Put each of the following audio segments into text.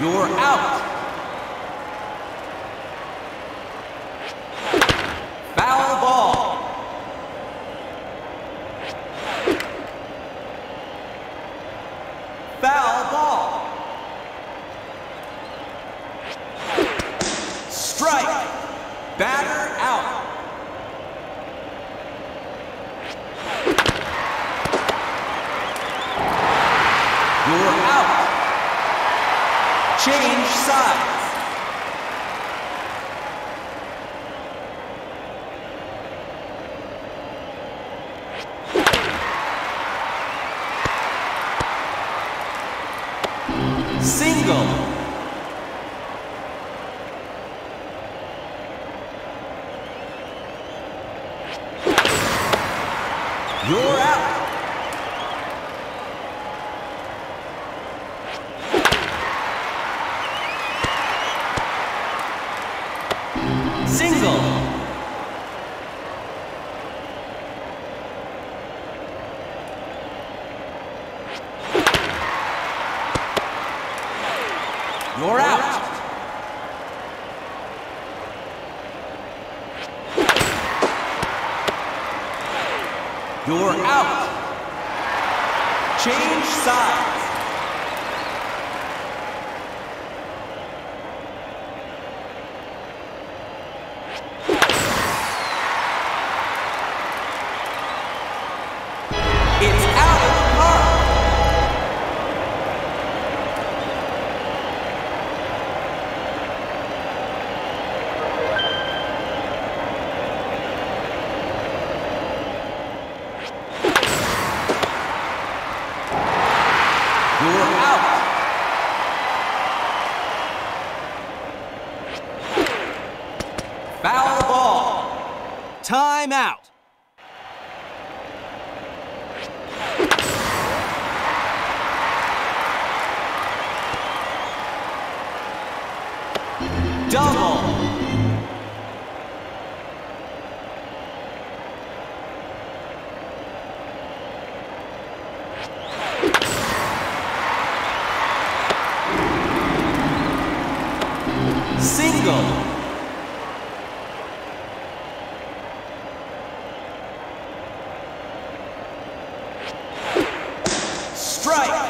You're out. Foul ball. Foul ball. Strike. Batter out. You're out. Change sides. Single. You're out. Single. You're out. You're out. Change sides. It's out of the park. You're out. Foul ball. Time out. Double. Single. Strike.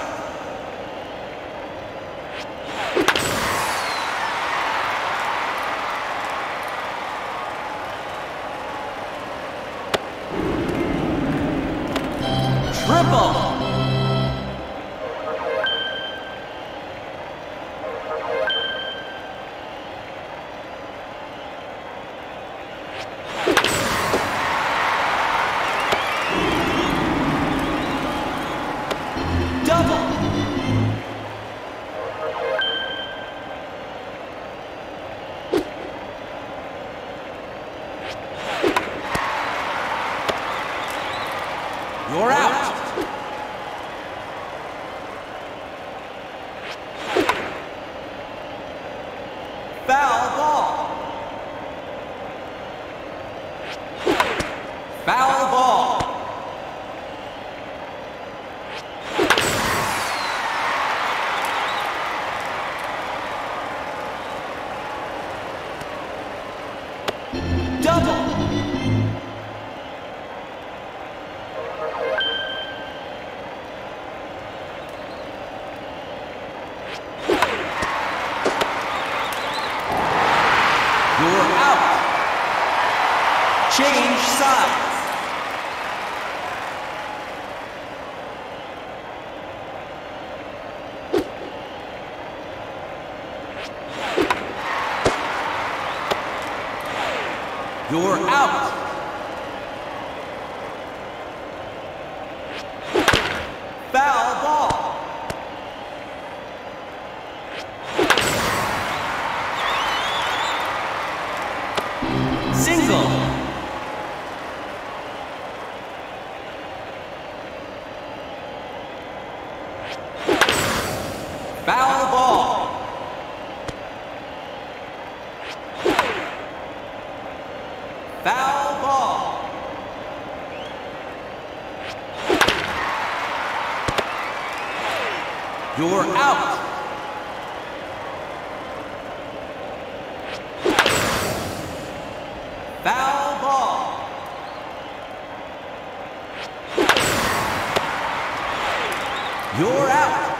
Triple. Double. You're out. Foul ball. Foul ball. Double. You're out. Change sides. You're out. Foul ball. Single. Foul ball. Foul ball. You're out. You're out.